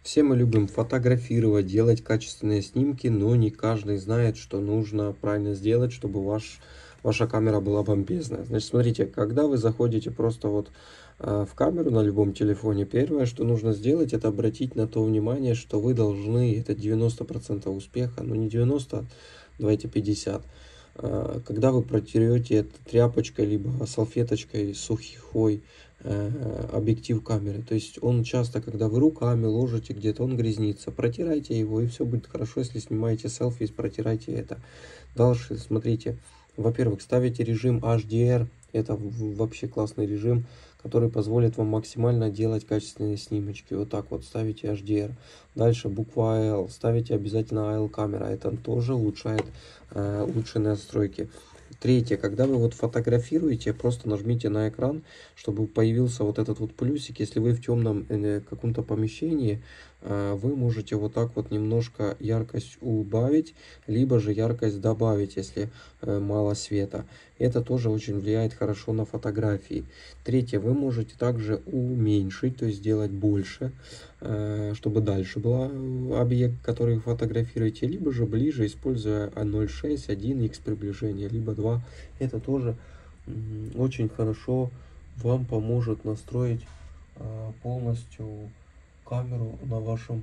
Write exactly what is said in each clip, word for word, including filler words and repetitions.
Все мы любим фотографировать, делать качественные снимки, но не каждый знает, что нужно правильно сделать, чтобы ваш, ваша камера была бомбезная. Значит, смотрите, когда вы заходите просто вот э, в камеру на любом телефоне, первое, что нужно сделать, это обратить на то внимание, что вы должны, это девяносто процентов успеха, ну не девяносто, давайте пятьдесят. Э, когда вы протерете это тряпочкой, либо салфеточкой сухой, объектив камеры. То есть он часто, когда вы руками ложите где-то, он грязнится. Протирайте его, и все будет хорошо. Если снимаете селфи, протирайте это. Дальше, смотрите. Во-первых, ставите режим эйч ди ар. Это вообще классный режим, который позволит вам максимально делать качественные снимочки. Вот так вот ставите эйч ди ар. Дальше буква эл. Ставите обязательно эй эл камера. Это тоже улучшает э, лучшие настройки. Третье, когда вы вот фотографируете, просто нажмите на экран, чтобы появился вот этот вот плюсик. Если вы в темном э, каком-то помещении, э, вы можете вот так вот немножко яркость убавить, либо же яркость добавить, если э, мало света. Это тоже очень влияет хорошо на фотографии. Третье, вы можете также уменьшить, то есть сделать больше, э, чтобы дальше был объект, который вы фотографируете, либо же ближе, используя ноль шесть, один икс приближение, либо два. Это тоже очень хорошо вам поможет настроить э, полностью камеру на вашем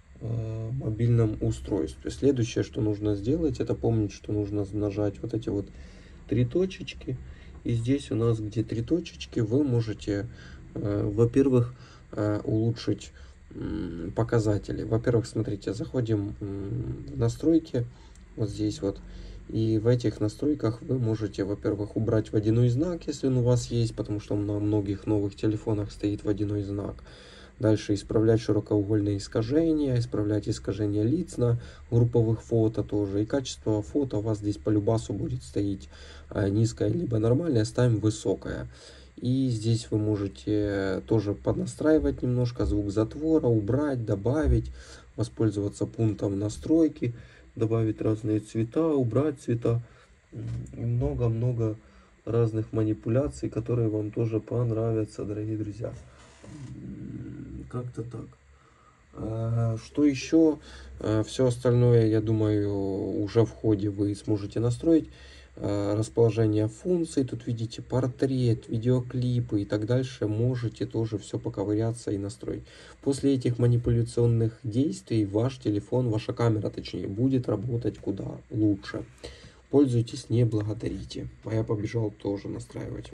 э, мобильном устройстве. Следующее, что нужно сделать, это помнить, что нужно нажать вот эти вот три точечки. И здесь у нас, где три точечки, вы можете, э, во-первых, э, улучшить э, показатели. Во-первых, смотрите, заходим в настройки, вот здесь вот. И в этих настройках вы можете, во-первых, убрать водяной знак, если он у вас есть, потому что на многих новых телефонах стоит водяной знак. Дальше исправлять широкоугольные искажения, исправлять искажения лиц на групповых фото тоже. И качество фото у вас здесь по любасу будет стоять низкое либо нормальное, ставим высокое. И здесь вы можете тоже поднастраивать немножко звук затвора, убрать, добавить, воспользоваться пунктом настройки, добавить разные цвета, убрать цвета. И много-много разных манипуляций, которые вам тоже понравятся, дорогие друзья. Как-то так. Что еще? Все остальное, я думаю, уже в ходе вы сможете настроить. Расположение функций, тут видите портрет, видеоклипы и так дальше, можете тоже все поковыряться и настроить. После этих манипуляционных действий ваш телефон, ваша камера точнее, будет работать куда лучше. Пользуйтесь, не благодарите. А я побежал тоже настраивать.